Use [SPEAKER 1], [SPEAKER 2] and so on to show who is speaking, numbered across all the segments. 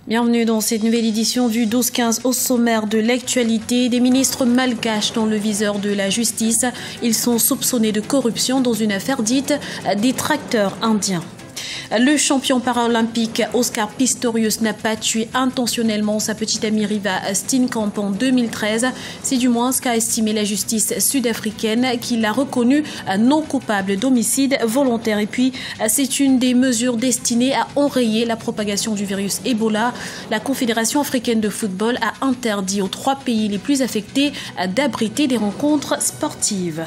[SPEAKER 1] Bienvenue dans cette nouvelle édition du 12-15 au sommaire de l'actualité. Des ministres malgaches dans le viseur de la justice. Ils sont soupçonnés de corruption dans une affaire dite des tracteurs indiens. Le champion paralympique Oscar Pistorius n'a pas tué intentionnellement sa petite amie Riva Steenkamp en 2013. C'est du moins ce qu'a estimé la justice sud-africaine qui l'a reconnu non coupable d'homicide volontaire. Et puis, c'est une des mesures destinées à enrayer la propagation du virus Ebola. La Confédération africaine de football a interdit aux 3 pays les plus affectés d'abriter des rencontres sportives.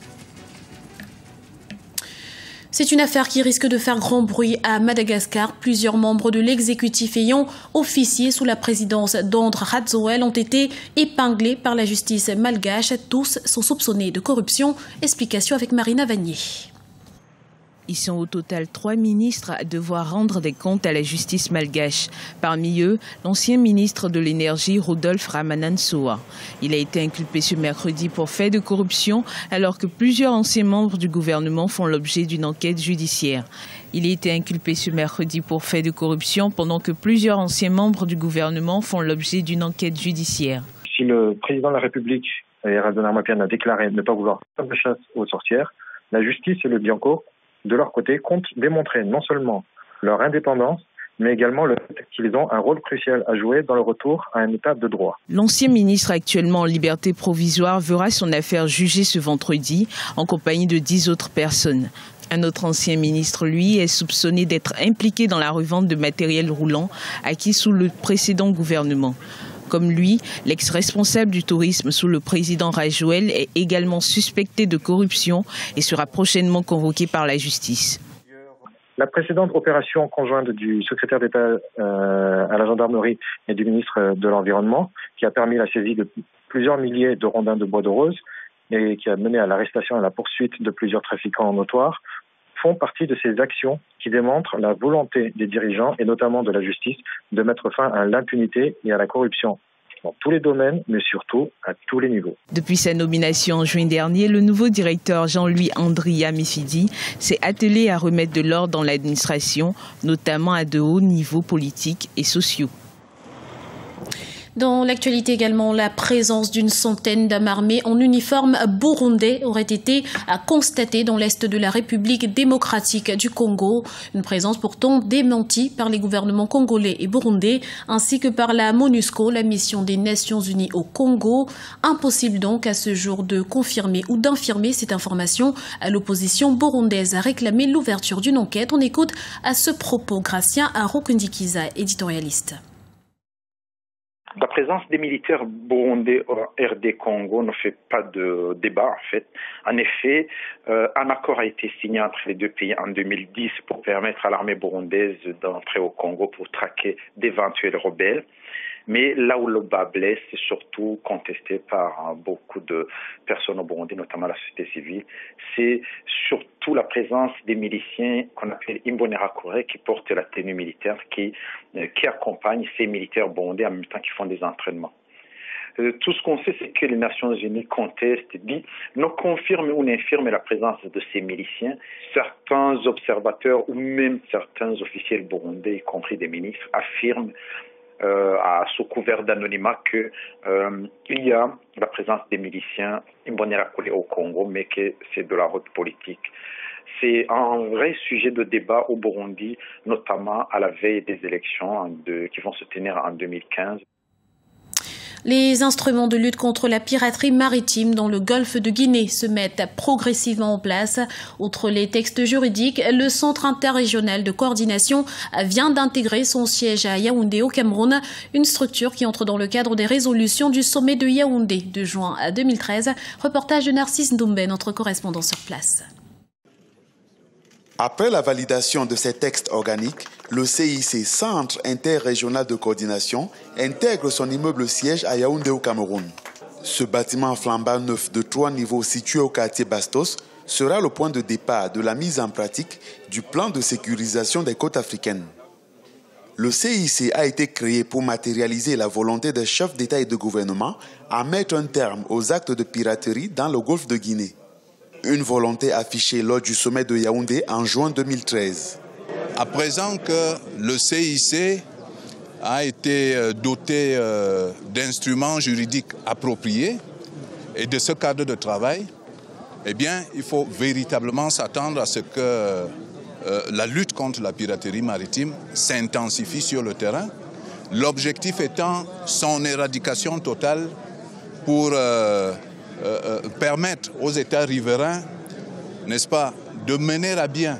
[SPEAKER 1] C'est une affaire qui risque de faire grand bruit à Madagascar. Plusieurs membres de l'exécutif ayant officié sous la présidence d'André Rajoelina ont été épinglés par la justice malgache. Tous sont soupçonnés de corruption. Explication avec Marina Vanier.
[SPEAKER 2] Ils sont au total 3 ministres à devoir rendre des comptes à la justice malgache. Parmi eux, l'ancien ministre de l'Énergie, Rodolphe Ramanantsoa. Il a été inculpé ce mercredi pour fait de corruption, alors que plusieurs anciens membres du gouvernement font l'objet d'une enquête judiciaire. Il a été inculpé ce mercredi pour fait de corruption, pendant que plusieurs anciens membres du gouvernement font l'objet d'une enquête judiciaire.
[SPEAKER 3] Si le président de la République, Radonarmapian, a déclaré ne pas vouloir faire de chasse aux sorcières, la justice et le Bianco, de leur côté, comptent démontrer non seulement leur indépendance, mais également le fait qu'ils ont un rôle crucial à jouer dans le retour à un état de droit.
[SPEAKER 2] L'ancien ministre actuellement en liberté provisoire verra son affaire jugée ce vendredi en compagnie de 10 autres personnes. Un autre ancien ministre, lui, est soupçonné d'être impliqué dans la revente de matériel roulant acquis sous le précédent gouvernement. Comme lui, l'ex-responsable du tourisme sous le président Rajoelina est également suspecté de corruption et sera prochainement convoqué par la justice.
[SPEAKER 3] La précédente opération conjointe du secrétaire d'État à la gendarmerie et du ministre de l'Environnement, qui a permis la saisie de plusieurs milliers de rondins de bois de rose et qui a mené à l'arrestation et à la poursuite de plusieurs trafiquants notoires, font partie de ces actions qui démontrent la volonté des dirigeants et notamment de la justice de mettre fin à l'impunité et à la corruption dans tous les domaines, mais surtout à tous les niveaux.
[SPEAKER 2] Depuis sa nomination en juin dernier, le nouveau directeur Jean-Louis Andria Mifidi s'est attelé à remettre de l'ordre dans l'administration, notamment à de hauts niveaux politiques et sociaux.
[SPEAKER 1] Dans l'actualité également, la présence d'une centaine d'hommes armés en uniforme burundais aurait été constatée dans l'est de la République démocratique du Congo. Une présence pourtant démentie par les gouvernements congolais et burundais, ainsi que par la MONUSCO, la mission des Nations Unies au Congo. Impossible donc à ce jour de confirmer ou d'infirmer cette information. L'opposition burundaise a réclamé l'ouverture d'une enquête. On écoute à ce propos Gratien Arokundikiza, éditorialiste.
[SPEAKER 4] La présence des militaires burundais au RD Congo ne fait pas de débat en fait. En effet, un accord a été signé entre les 2 pays en 2010 pour permettre à l'armée burundaise d'entrer au Congo pour traquer d'éventuels rebelles. Mais là où le bas blesse, c'est surtout contesté par beaucoup de personnes au Burundi, notamment la société civile, c'est surtout la présence des miliciens qu'on appelle Imbonerakure qui portent la tenue militaire, qui accompagnent ces militaires burundais en même temps qu'ils font des entraînements. Tout ce qu'on sait, c'est que les Nations Unies contestent, ne confirment ou n'infirment la présence de ces miliciens. Certains observateurs ou même certains officiels burundais, y compris des ministres, affirment sous couvert d'anonymat qu'il y a la présence des miliciens Imbonerakure au Congo, mais que c'est de la haute politique. C'est un vrai sujet de débat au Burundi, notamment à la veille des élections qui vont se tenir en 2015.
[SPEAKER 1] Les instruments de lutte contre la piraterie maritime dans le golfe de Guinée se mettent progressivement en place. Outre les textes juridiques, le Centre interrégional de coordination vient d'intégrer son siège à Yaoundé au Cameroun, une structure qui entre dans le cadre des résolutions du sommet de Yaoundé de juin 2013. Reportage de Narcisse Ndoumbe, notre correspondant sur place.
[SPEAKER 5] Après la validation de ces textes organiques, le CIC, Centre interrégional de coordination, intègre son immeuble siège à Yaoundé au Cameroun. Ce bâtiment flambant neuf de 3 niveaux situé au quartier Bastos sera le point de départ de la mise en pratique du plan de sécurisation des côtes africaines. Le CIC a été créé pour matérialiser la volonté des chefs d'État et de gouvernement à mettre un terme aux actes de piraterie dans le golfe de Guinée. Une volonté affichée lors du sommet de Yaoundé en juin 2013.
[SPEAKER 6] À présent que le CIC a été doté d'instruments juridiques appropriés et de ce cadre de travail, eh bien, il faut véritablement s'attendre à ce que la lutte contre la piraterie maritime s'intensifie sur le terrain. L'objectif étant son éradication totale pour permettre aux États riverains, n'est-ce pas, de mener à bien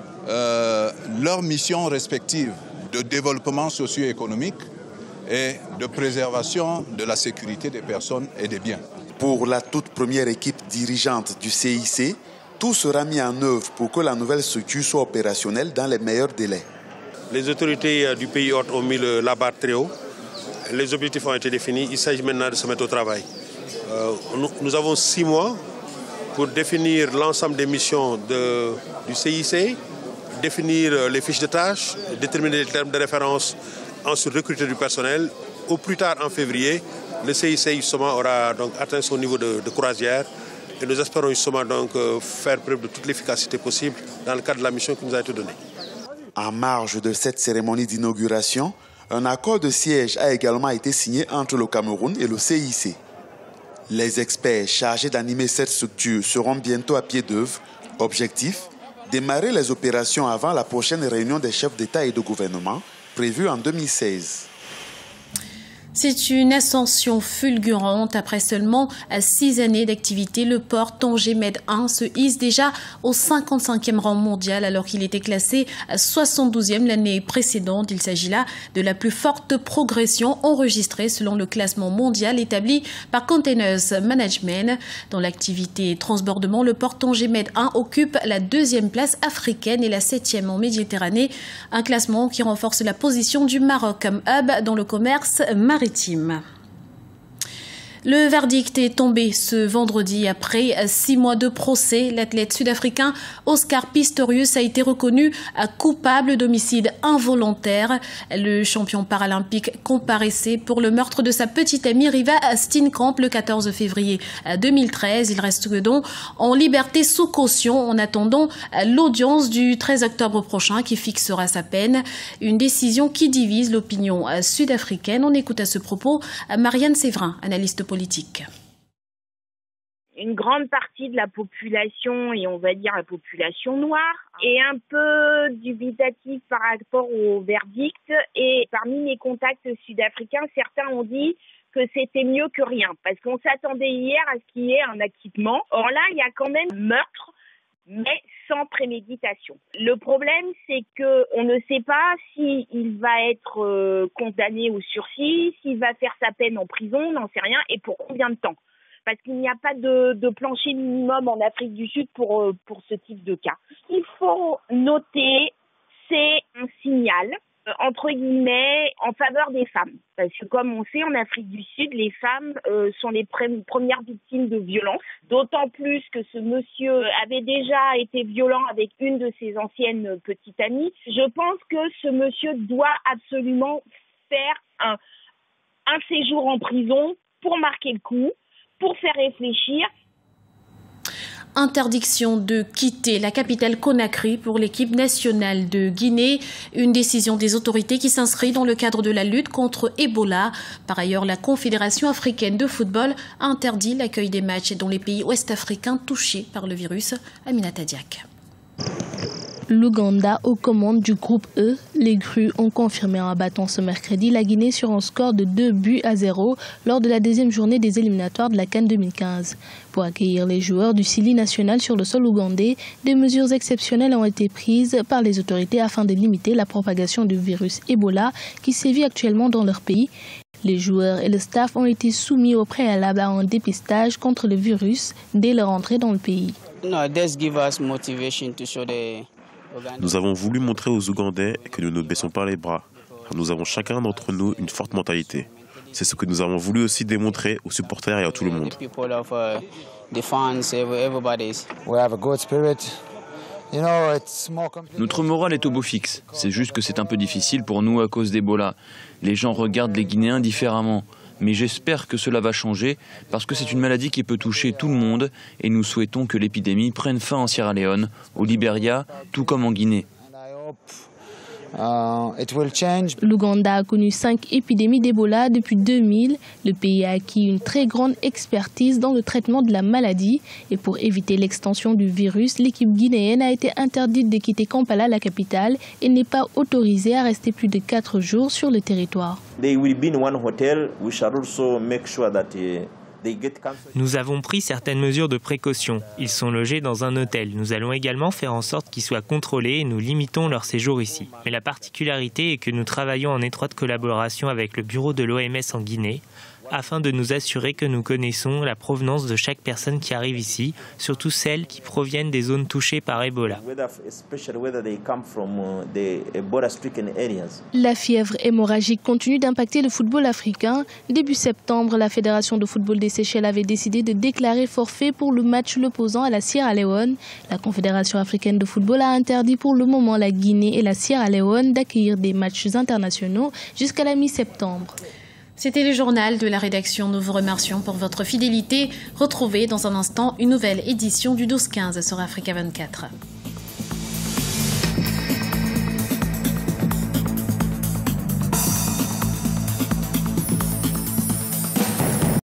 [SPEAKER 6] leurs missions respectives de développement socio-économique et de préservation de la sécurité des personnes et des biens.
[SPEAKER 5] Pour la toute première équipe dirigeante du CIC, tout sera mis en œuvre pour que la nouvelle structure soit opérationnelle dans les meilleurs délais.
[SPEAKER 7] Les autorités du pays hôte ont mis la barre très haut. Les objectifs ont été définis. Il s'agit maintenant de se mettre au travail. Nous avons 6 mois pour définir l'ensemble des missions du CIC, définir les fiches de tâches, déterminer les termes de référence, ensuite recruter du personnel. Au plus tard en février, le CIC justement aura donc atteint son niveau de croisière et nous espérons justement donc faire preuve de toute l'efficacité possible dans le cadre de la mission qui nous a été donnée.
[SPEAKER 5] En marge de cette cérémonie d'inauguration, un accord de siège a également été signé entre le Cameroun et le CIC. Les experts chargés d'animer cette structure seront bientôt à pied d'œuvre. Objectif, démarrer les opérations avant la prochaine réunion des chefs d'État et de gouvernement prévue en 2016.
[SPEAKER 1] C'est une ascension fulgurante. Après seulement 6 années d'activité, le port Tanger Med 1 se hisse déjà au 55e rang mondial alors qu'il était classé à 72e l'année précédente. Il s'agit là de la plus forte progression enregistrée selon le classement mondial établi par Containers Management. Dans l'activité transbordement, le port Tanger Med 1 occupe la 2e place africaine et la 7e en Méditerranée. Un classement qui renforce la position du Maroc comme hub dans le commerce maritime. Le verdict est tombé ce vendredi après 6 mois de procès. L'athlète sud-africain Oscar Pistorius a été reconnu coupable d'homicide involontaire. Le champion paralympique comparaissait pour le meurtre de sa petite amie Riva Steenkamp le 14 février 2013. Il reste donc en liberté sous caution en attendant l'audience du 13 octobre prochain qui fixera sa peine. Une décision qui divise l'opinion sud-africaine. On écoute à ce propos Marianne Séverin, analyste politique.
[SPEAKER 8] Une grande partie de la population, et on va dire la population noire, est un peu dubitative par rapport au verdict. Et parmi mes contacts sud-africains, certains ont dit que c'était mieux que rien, parce qu'on s'attendait hier à ce qu'il y ait un acquittement. Or là, il y a quand même meurtre, mais sans préméditation. Le problème, c'est qu'on ne sait pas s'il va être condamné au sursis, s'il va faire sa peine en prison, on n'en sait rien, et pour combien de temps. Parce qu'il n'y a pas de plancher minimum en Afrique du Sud pour ce type de cas. Ce qu'il faut noter, c'est un signal, entre guillemets, en faveur des femmes. Parce que comme on sait, en Afrique du Sud, les femmes sont les premières victimes de violences. D'autant plus que ce monsieur avait déjà été violent avec une de ses anciennes petites amies. Je pense que ce monsieur doit absolument faire un séjour en prison pour marquer le coup, pour faire réfléchir.
[SPEAKER 1] Interdiction de quitter la capitale Conakry pour l'équipe nationale de Guinée. Une décision des autorités qui s'inscrit dans le cadre de la lutte contre Ebola. Par ailleurs, la Confédération africaine de football a interdit l'accueil des matchs dans les pays ouest-africains touchés par le virus. Aminata Diak.
[SPEAKER 9] L'Ouganda aux commandes du groupe E. Les Grues ont confirmé en abattant ce mercredi la Guinée sur un score de 2-0 lors de la 2e journée des éliminatoires de la CAN 2015. Pour accueillir les joueurs du Sili national sur le sol ougandais, des mesures exceptionnelles ont été prises par les autorités afin de limiter la propagation du virus Ebola qui sévit actuellement dans leur pays. Les joueurs et le staff ont été soumis au préalable à un dépistage contre le virus dès leur entrée dans le pays.
[SPEAKER 10] Nous avons voulu montrer aux Ougandais que nous ne baissons pas les bras, car nous avons chacun d'entre nous une forte mentalité. C'est ce que nous avons voulu aussi démontrer aux supporters et à tout le monde.
[SPEAKER 11] Notre morale est au beau fixe. C'est juste que c'est un peu difficile pour nous à cause d'Ebola. Les gens regardent les Guinéens différemment. Mais j'espère que cela va changer parce que c'est une maladie qui peut toucher tout le monde et nous souhaitons que l'épidémie prenne fin en Sierra Leone, au Libéria, tout comme en Guinée.
[SPEAKER 9] L'Ouganda a connu 5 épidémies d'Ebola depuis 2000. Le pays a acquis une très grande expertise dans le traitement de la maladie. Et pour éviter l'extension du virus, l'équipe guinéenne a été interdite de quitter Kampala, la capitale, et n'est pas autorisée à rester plus de 4 jours sur le territoire.
[SPEAKER 12] Nous avons pris certaines mesures de précaution. Ils sont logés dans un hôtel. Nous allons également faire en sorte qu'ils soient contrôlés et nous limitons leur séjour ici. Mais la particularité est que nous travaillons en étroite collaboration avec le bureau de l'OMS en Guinée afin de nous assurer que nous connaissons la provenance de chaque personne qui arrive ici, surtout celles qui proviennent des zones touchées par Ebola.
[SPEAKER 9] La fièvre hémorragique continue d'impacter le football africain. Début septembre, la Fédération de football des Seychelles avait décidé de déclarer forfait pour le match l'opposant à la Sierra Leone. La Confédération africaine de football a interdit pour le moment la Guinée et la Sierra Leone d'accueillir des matchs internationaux jusqu'à la mi-septembre.
[SPEAKER 1] C'était le journal de la rédaction. Nous vous remercions pour votre fidélité. Retrouvez dans un instant une nouvelle édition du 12-15 sur Africa 24.